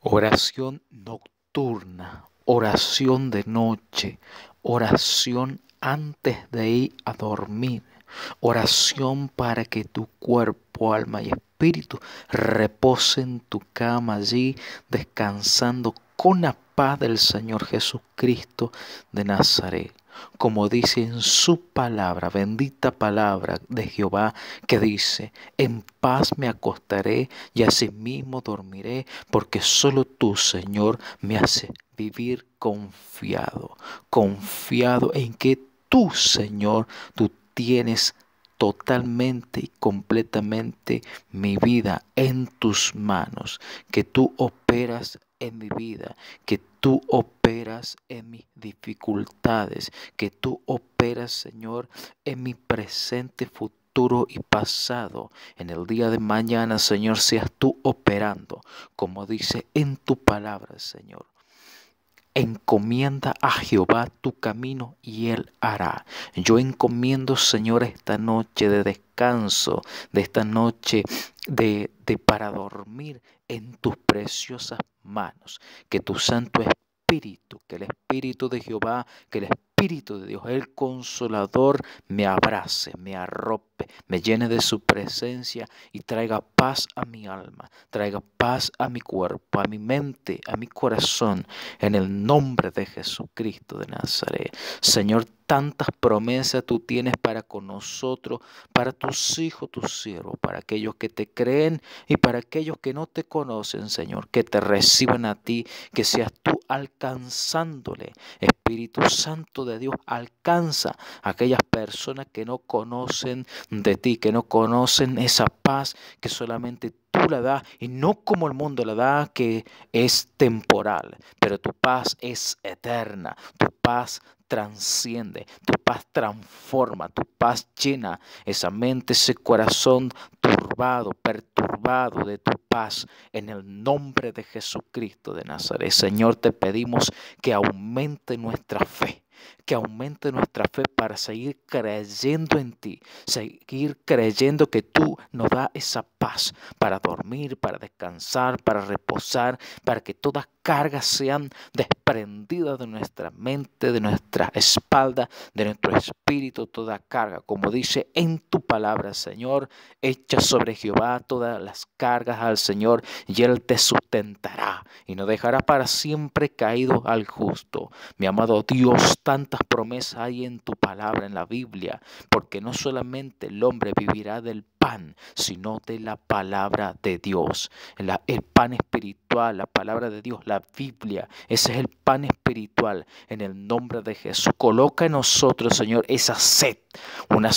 Oración nocturna, oración de noche, oración antes de ir a dormir, oración para que tu cuerpo, alma y espíritu reposen en tu cama allí, descansando con la paz del Señor Jesucristo de Nazaret. Como dice en su palabra, bendita palabra de Jehová, que dice: en paz me acostaré y asimismo dormiré, porque solo tú, Señor, me haces vivir confiado en que tú, Señor, tú tienes totalmente y completamente mi vida en tus manos, que tú operas en mi vida, que tú operas en mis dificultades, que tú operas, Señor, en mi presente, futuro y pasado. En el día de mañana, Señor, seas tú operando, como dice en tu palabra, Señor. Encomienda a Jehová tu camino y Él hará. Yo encomiendo, Señor, esta noche de descanso, de esta noche para dormir en tus preciosas manos. Que tu Santo Espíritu, que el Espíritu de Jehová, que el Espíritu de Dios, el Consolador, me abrace, me arrope, me llene de su presencia y traiga paz a mi alma, traiga paz a mi cuerpo, a mi mente, a mi corazón, en el nombre de Jesucristo de Nazaret. Señor, tantas promesas tú tienes para con nosotros, para tus hijos, tus siervos, para aquellos que te creen y para aquellos que no te conocen, Señor, que te reciban a ti, que seas tú alcanzándole. Espíritu Santo de Dios, alcanza a aquellas personas que no conocen de ti, que no conocen esa paz que solamente tú la das, y no como el mundo la da, que es temporal, pero tu paz es eterna, tu paz transciende, tu paz transforma, tu paz llena esa mente, ese corazón turbado, perturbado de tu paz, en el nombre de Jesucristo de Nazaret. Señor, te pedimos que aumente nuestra fe, que aumente nuestra fe para seguir creyendo en ti, seguir creyendo que tú nos das esa paz para dormir, para descansar, para reposar, para que todas cargas sean desprendidas de nuestra mente, de nuestra espalda, de nuestro espíritu, toda carga, como dice en tu palabra, Señor. Echa sobre Jehová todas las cargas al Señor y Él te sustentará y no dejará para siempre caído al justo. Mi amado Dios, tantas promesas hay en tu palabra, en la Biblia, porque no solamente el hombre vivirá del pan, sino de la palabra de Dios. El pan espiritual, la palabra de Dios, la Biblia, ese es el pan espiritual. En el nombre de Jesús, coloca en nosotros, Señor, esa sed, una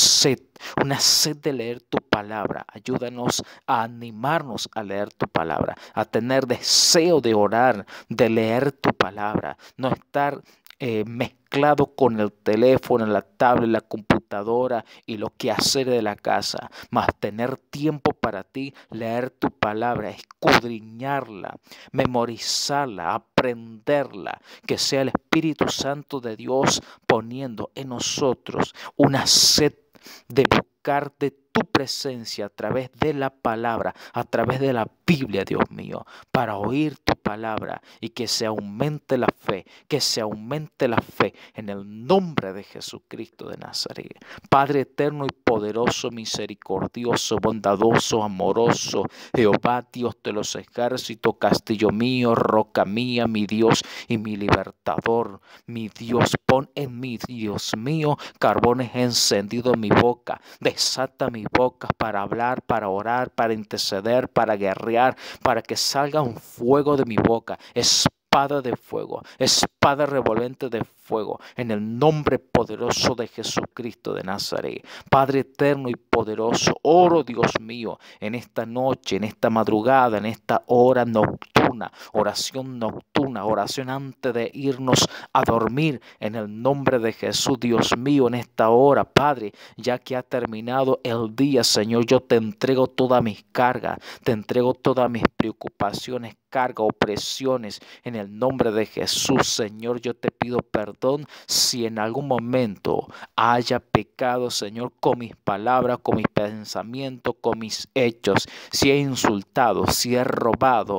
sed de leer tu palabra. Ayúdanos a animarnos a leer tu palabra, a tener deseo de orar, de leer tu palabra, no estar mezclado con el teléfono, la tablet, la computadora y lo que hacer de la casa, más tener tiempo para ti, leer tu palabra, escudriñarla, memorizarla, aprenderla, que sea el Espíritu Santo de Dios poniendo en nosotros una sed de buscar de tu presencia a través de la palabra, a través de la Biblia, Dios mío, para oír tu palabra y que se aumente la fe, que se aumente la fe en el nombre de Jesucristo de Nazaret. Padre eterno y poderoso, misericordioso, bondadoso, amoroso, Jehová, Dios de los ejércitos, castillo mío, roca mía, mi Dios y mi libertador, mi Dios, pon en mí, Dios mío, carbones encendidos en mi boca, desata mi boca para hablar, para orar, para interceder, para guerrear, para que salga un fuego de mi boca, espada de fuego, espada revolvente de fuego, en el nombre poderoso de Jesucristo de Nazaret. Padre eterno y poderoso, oro, Dios mío, en esta noche, en esta madrugada, en esta hora nocturna, oración antes de irnos a dormir, en el nombre de Jesús, Dios mío, en esta hora, Padre, ya que ha terminado el día, Señor, yo te entrego todas mis cargas, te entrego todas mis preocupaciones, cargas, opresiones, en el nombre de Jesús. Señor, yo te pido perdón si en algún momento haya pecado, Señor, con mis palabras, con mis pensamientos, con mis hechos, si he insultado, si he robado, si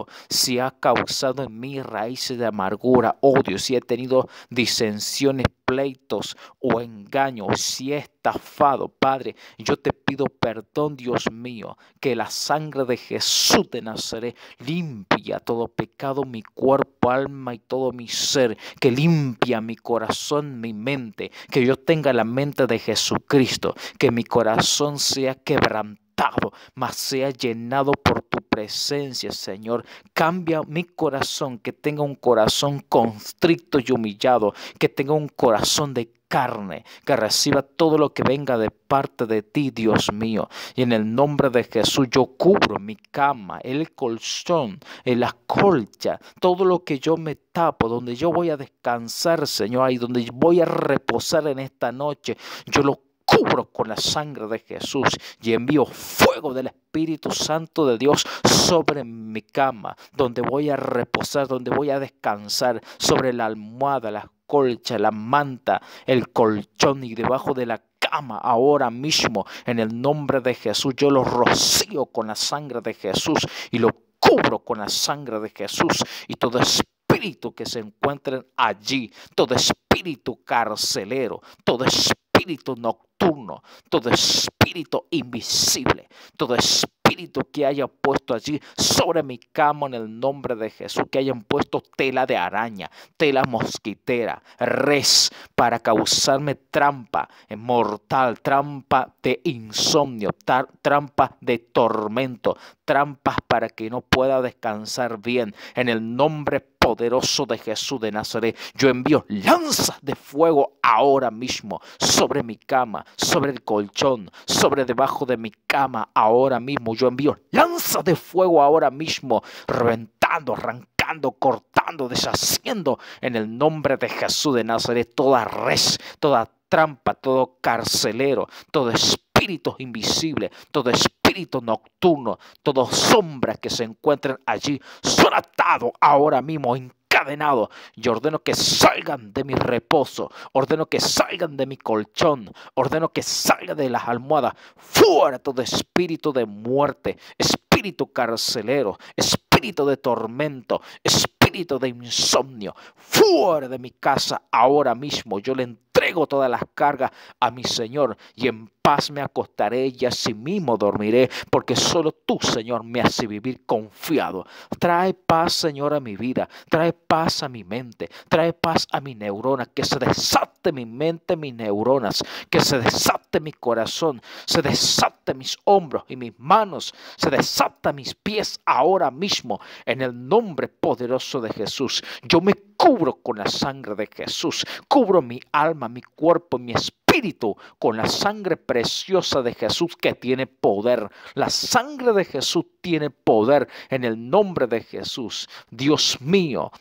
si ha causado en mí raíces de amargura, odio, si he tenido disensiones, pleitos o engaño, o si he estafado, Padre, yo te pido perdón, Dios mío, que la sangre de Jesús de Nazaret limpia todo pecado, mi cuerpo, alma y todo mi ser, que limpia mi corazón, mi mente, que yo tenga la mente de Jesucristo, que mi corazón sea quebrantado, mas sea llenado por tu presencia, Señor. Cambia mi corazón, que tenga un corazón constricto y humillado, que tenga un corazón de carne, que reciba todo lo que venga de parte de ti, Dios mío. Y en el nombre de Jesús yo cubro mi cama, el colchón, la colcha, todo lo que yo me tapo, donde yo voy a descansar, Señor, ahí donde voy a reposar en esta noche, yo lo cubro con la sangre de Jesús y envío fuego del Espíritu Santo de Dios sobre mi cama, donde voy a reposar, donde voy a descansar, sobre la almohada, la colcha, la manta, el colchón y debajo de la cama. Ahora mismo, en el nombre de Jesús, yo lo rocío con la sangre de Jesús y lo cubro con la sangre de Jesús, y todo espíritu que se encuentren allí, todo espíritu carcelero, todo espíritu nocturno, todo espíritu invisible, todo espíritu que haya puesto allí sobre mi cama, en el nombre de Jesús, que hayan puesto tela de araña, tela mosquitera, res para causarme trampa mortal, trampa de insomnio, trampa de tormento, trampas para que no pueda descansar bien, en el nombre poderoso de Jesús de Nazaret, yo envío lanzas de fuego ahora mismo sobre mi cama, sobre el colchón, sobre debajo de mi cama ahora mismo. Yo envío lanzas de fuego ahora mismo, reventando, arrancando, cortando, deshaciendo en el nombre de Jesús de Nazaret toda res, toda trampa, todo carcelero, todo espíritu invisible, todo espíritu nocturno, todo sombra que se encuentren allí, son atados ahora mismo, encadenados. Yo ordeno que salgan de mi reposo, ordeno que salgan de mi colchón, ordeno que salgan de las almohadas. Fuera todo espíritu de muerte, espíritu carcelero, espíritu de tormento, espíritu de insomnio, fuera de mi casa ahora mismo. Yo le entrego todas las cargas a mi Señor, y en paz me acostaré y así mismo dormiré, porque solo tú, Señor, me haces vivir confiado. Trae paz, Señor, a mi vida, trae paz a mi mente, trae paz a mi neurona, que se desate mi mente, mis neuronas, que se desate mi corazón, se desate mis hombros y mis manos, se desata mis pies ahora mismo, en el nombre poderoso de Jesús. Yo me cubro con la sangre de Jesús, cubro mi alma, mi cuerpo, mi espíritu con la sangre preciosa de Jesús, que tiene poder. La sangre de Jesús tiene poder, en el nombre de Jesús. Dios mío,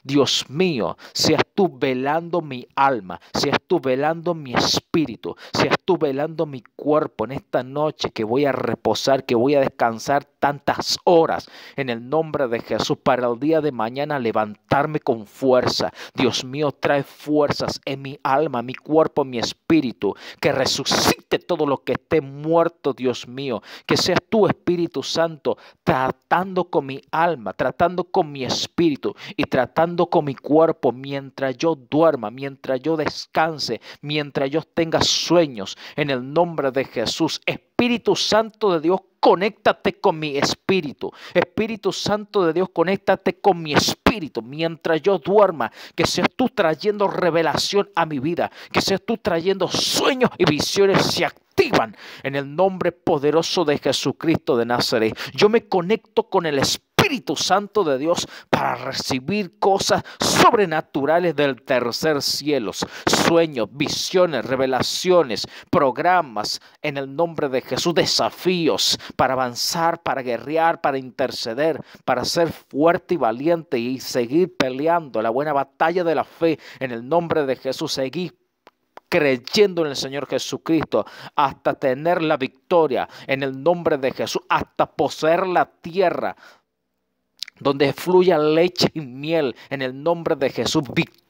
seas tú velando mi alma, seas tú velando mi espíritu, seas tú velando mi cuerpo en esta noche que voy a reposar, que voy a descansar tantas horas, en el nombre de Jesús, para el día de mañana levantarme con fuerza. Dios mío, trae fuerzas en mi alma, mi cuerpo, mi espíritu, que resucite todo lo que esté muerto, Dios mío, que seas tú, Espíritu Santo, tratando con mi alma, tratando con mi espíritu y tratando con mi cuerpo mientras yo duerma, mientras yo descanse, mientras yo tenga sueños, en el nombre de Jesús. Espíritu Santo de Dios, conéctate con mi espíritu. Espíritu Santo de Dios, conéctate con mi espíritu mientras yo duerma. Que seas tú trayendo revelación a mi vida. Que seas tú trayendo sueños y visiones se activan en el nombre poderoso de Jesucristo de Nazaret. Yo me conecto con el Espíritu Santo de Dios para recibir cosas sobrenaturales del tercer cielo, sueños, visiones, revelaciones, programas en el nombre de Jesús, desafíos para avanzar, para guerrear, para interceder, para ser fuerte y valiente y seguir peleando la buena batalla de la fe en el nombre de Jesús, seguir creyendo en el Señor Jesucristo hasta tener la victoria en el nombre de Jesús, hasta poseer la tierra donde fluya leche y miel en el nombre de Jesús. Victoria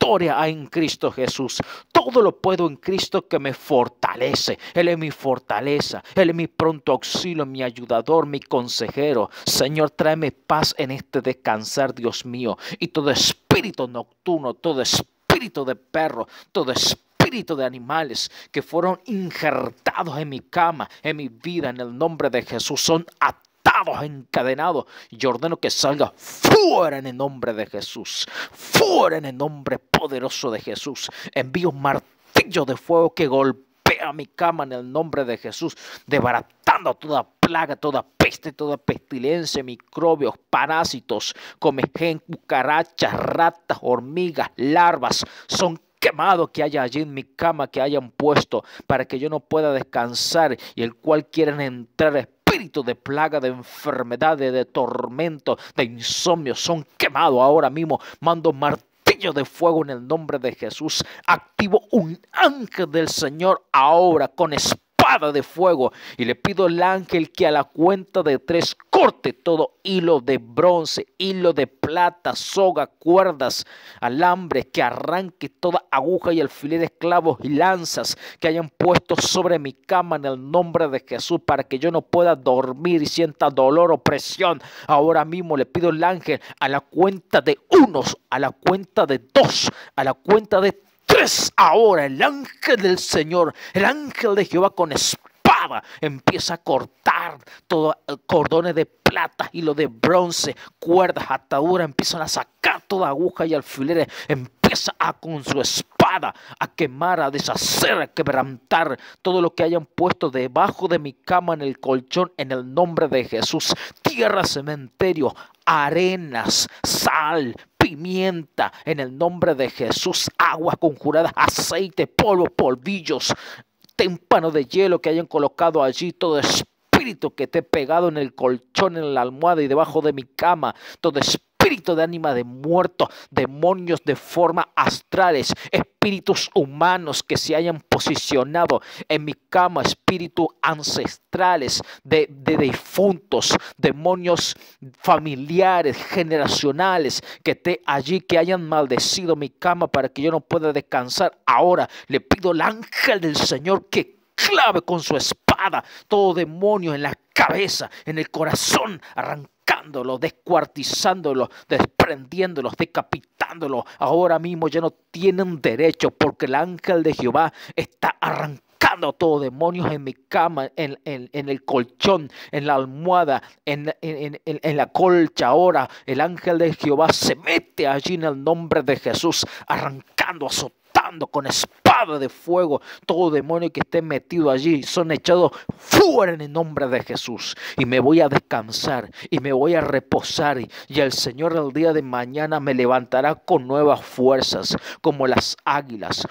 victoria hay en Cristo Jesús. Todo lo puedo en Cristo que me fortalece. Él es mi fortaleza. Él es mi pronto auxilio, mi ayudador, mi consejero. Señor, tráeme paz en este descansar, Dios mío. Y todo espíritu nocturno, todo espíritu de perro, todo espíritu de animales que fueron injertados en mi cama, en mi vida, en el nombre de Jesús, son atados, encadenados. Y ordeno que salga fuera en el nombre de Jesús. Fuera en el nombre poderoso de Jesús. Envío un martillo de fuego que golpea mi cama en el nombre de Jesús, desbaratando toda plaga, toda peste, toda pestilencia, microbios, parásitos, comején, cucarachas, ratas, hormigas, larvas. Son quemado que haya allí en mi cama, que hayan puesto para que yo no pueda descansar, y el cual quieren entrar espíritu de plaga, de enfermedades, de tormento, de insomnio, son quemados ahora mismo. Mando martillo de fuego en el nombre de Jesús. Activo un ángel del Señor ahora con espada de fuego, y le pido al ángel que a la cuenta de 3 corte todo hilo de bronce, hilo de plata, soga, cuerdas, alambres, que arranque toda aguja y alfiler, clavos y lanzas que hayan puesto sobre mi cama en el nombre de Jesús, para que yo no pueda dormir y sienta dolor o presión. Ahora mismo le pido al ángel a la cuenta de 1, a la cuenta de 2, a la cuenta de 3. Ahora el ángel del Señor, el ángel de Jehová con espada empieza a cortar todos cordones de plata, hilo de bronce, cuerdas, ataduras. Empiezan a sacar toda aguja y alfileres. Empieza con su espada a quemar, a deshacer, a quebrantar todo lo que hayan puesto debajo de mi cama, en el colchón, en el nombre de Jesús. Tierra, cementerio, arenas, sal, pimienta, en el nombre de Jesús. Aguas conjuradas, aceite, polvo, polvillos, témpano de hielo que hayan colocado allí. Todo espíritu que esté pegado en el colchón, en la almohada y debajo de mi cama. Todo espíritu de ánima de muertos, demonios de forma astrales, espíritus humanos que se hayan posicionado en mi cama, espíritus ancestrales de difuntos, demonios familiares, generacionales, que esté allí, que hayan maldecido mi cama para que yo no pueda descansar. Ahora le pido al ángel del Señor que clave con su espada todo demonio en la cabeza, en el corazón, arrancándolos, descuartizándolos, desprendiéndolos, decapitándolos. Ahora mismo ya no tienen derecho, porque el ángel de Jehová está arrancando todo demonios en mi cama, en el colchón, en la almohada, en la colcha. Ahora el ángel de Jehová se mete allí en el nombre de Jesús, arrancando, azotando con espada de fuego todo demonio que esté metido allí. Son echados fuera en el nombre de Jesús, y me voy a descansar y me voy a reposar, y el Señor el día de mañana me levantará con nuevas fuerzas, como las águilas,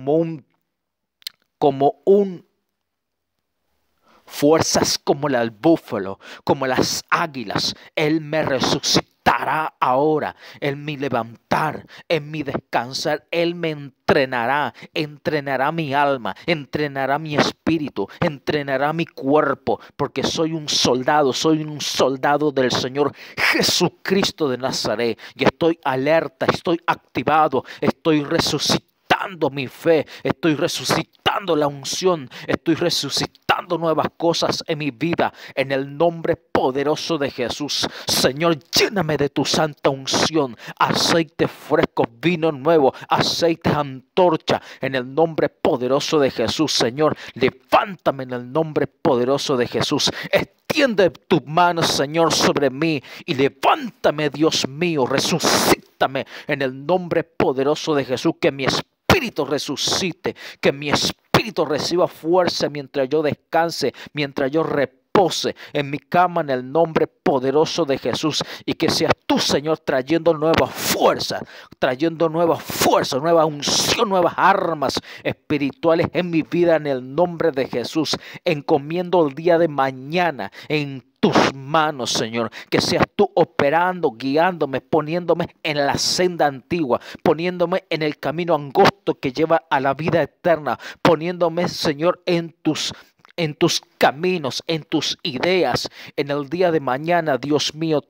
fuerzas como el búfalo, como las águilas. Él me resucitará ahora en mi levantar, en mi descansar. Él me entrenará mi alma, entrenará mi espíritu, entrenará mi cuerpo, porque soy un soldado del Señor Jesucristo de Nazaret, y estoy alerta, estoy activado, estoy resucitando mi fe, estoy resucitando la unción, estoy resucitando nuevas cosas en mi vida, en el nombre poderoso de Jesús. Señor, lléname de tu santa unción, aceite fresco, vino nuevo, aceite antorcha, en el nombre poderoso de Jesús. Señor, levántame en el nombre poderoso de Jesús. Extiende tu mano, Señor, sobre mí, y levántame, Dios mío, resucítame en el nombre poderoso de Jesús. Que mi espíritu resucite, que mi espíritu reciba fuerza mientras yo descanse, mientras yo repose en mi cama, en el nombre poderoso de Jesús. Y que seas tú, Señor, trayendo nueva fuerza, nueva unción, nuevas armas espirituales en mi vida, en el nombre de Jesús. Encomiendo el día de mañana en tus manos, Señor, que seas tú operando, guiándome, poniéndome en la senda antigua, poniéndome en el camino angosto que lleva a la vida eterna, poniéndome, Señor, en tus caminos, en tus ideas. En el día de mañana, Dios mío, te lo pido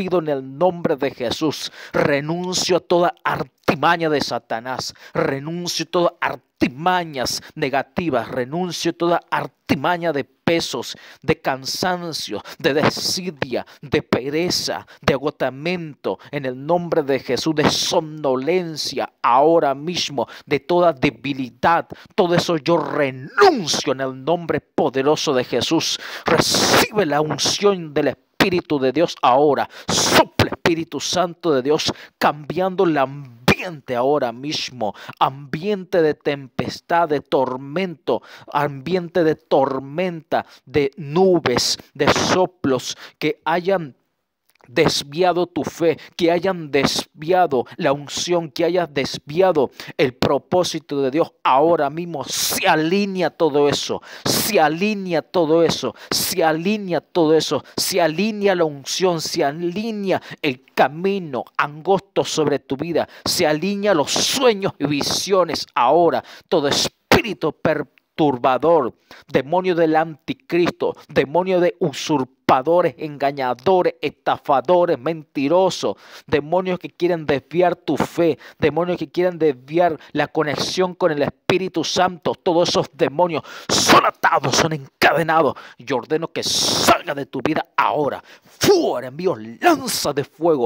pido en el nombre de Jesús, renuncio a toda artimaña de Satanás, renuncio a toda artimañas negativas, renuncio a toda artimaña de pesos, de cansancio, de desidia, de pereza, de agotamiento, en el nombre de Jesús, de somnolencia, ahora mismo, de toda debilidad, todo eso yo renuncio en el nombre poderoso de Jesús. Recibe la unción del Espíritu de Dios ahora, sopla Espíritu Santo de Dios, cambiando la ambiente ahora mismo, ambiente de tempestad, de tormento, ambiente de tormenta, de nubes, de soplos que hayan desviado tu fe, que hayan desviado la unción, que hayan desviado el propósito de Dios. Ahora mismo se alinea todo eso, se alinea todo eso, se alinea todo eso, se alinea la unción, se alinea el camino angosto sobre tu vida, se alinea los sueños y visiones ahora. Todo espíritu perturbador, demonio del anticristo, demonio de usurpadores, engañadores, estafadores, mentirosos, demonios que quieren desviar tu fe, demonios que quieren desviar la conexión con el Espíritu Santo. Todos esos demonios son atados, son encadenados. Yo ordeno que salga de tu vida ahora. Fuera, envío lanza de fuego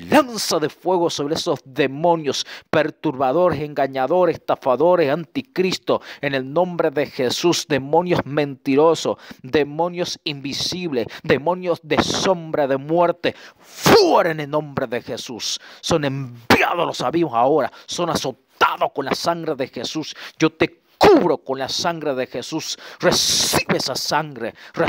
sobre esos demonios perturbadores, engañadores, estafadores, anticristo, en el nombre de Jesús. Demonios mentirosos, demonios invisibles, demonios de sombra de muerte, fuera en el nombre de Jesús. Son enviados los abismos ahora, son azotados con la sangre de Jesús. Yo te cubro con la sangre de Jesús. Recibe esa sangre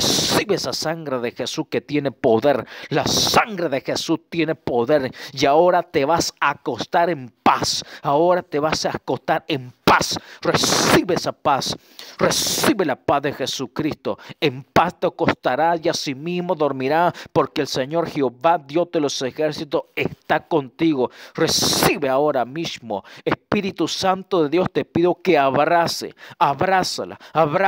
de Jesús que tiene poder. La sangre de Jesús tiene poder y ahora te vas a acostar en paz. Ahora te vas a acostar en paz. Recibe esa paz. Recibe la paz de Jesucristo. En paz te acostarás y asimismo dormirás, porque el Señor Jehová, Dios de los ejércitos, está contigo. Recibe ahora mismo. Espíritu Santo de Dios, te pido que abrázalo,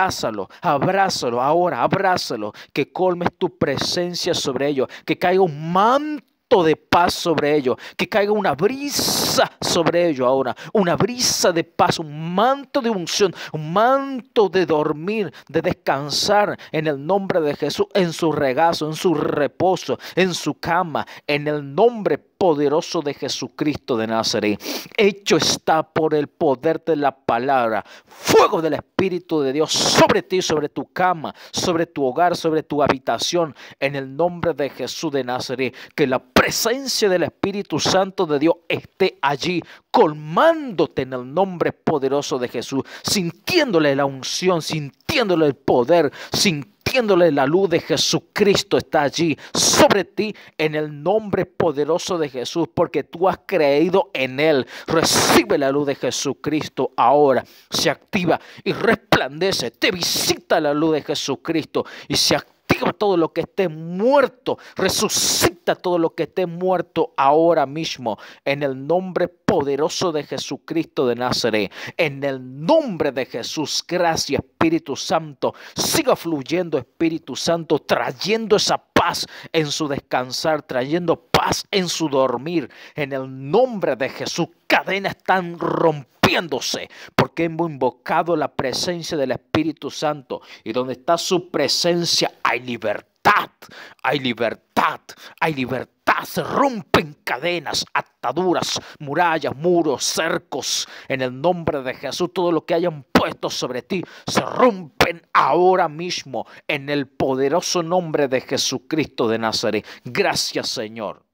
ahora, abrázalo, que colmes tu presencia sobre ellos, que caiga un manto de paz sobre ellos, que caiga una brisa sobre ellos ahora, una brisa de paz, un manto de unción, un manto de dormir, de descansar en el nombre de Jesús, en su regazo, en su reposo, en su cama, en el nombre poderoso de Jesucristo de Nazaret. Hecho está por el poder de la palabra. Fuego del Espíritu de Dios sobre ti, sobre tu cama, sobre tu hogar, sobre tu habitación, en el nombre de Jesús de Nazaret. Que la presencia del Espíritu Santo de Dios esté allí, colmándote en el nombre poderoso de Jesús, sintiéndole la unción, sintiéndole el poder, sintiéndole la luz de Jesucristo está allí sobre ti en el nombre poderoso de Jesús, porque tú has creído en Él. Recibe la luz de Jesucristo ahora, se activa y resplandece, te visita la luz de Jesucristo y se activa todo lo que esté muerto, resucita todo lo que esté muerto ahora mismo, en el nombre poderoso de Jesucristo de Nazaret. En el nombre de Jesús, gracias Espíritu Santo, siga fluyendo Espíritu Santo, trayendo esa paz en su descansar, trayendo paz en su dormir, en el nombre de Jesús. Cadenas están rompiéndose porque hemos invocado la presencia del Espíritu Santo, y donde está su presencia hay libertad, hay libertad, hay libertad. Se rompen cadenas, ataduras, murallas, muros, cercos, en el nombre de Jesús. Todo lo que hayan puesto sobre ti se rompen ahora mismo en el poderoso nombre de Jesucristo de Nazaret. Gracias, Señor.